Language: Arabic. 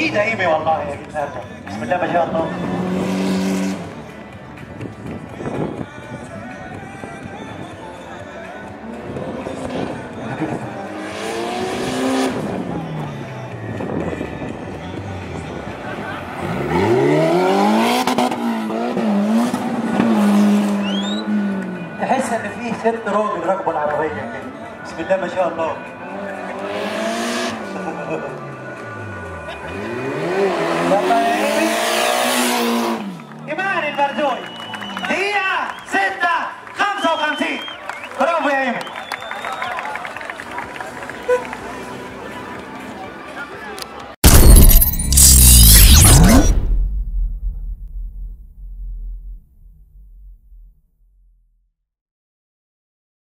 عيد قيمة والله يا جدعان. بسم الله ما شاء الله. تحس ان في 6 راجل راكبوا العربيه كده. بسم الله ما شاء الله. يلا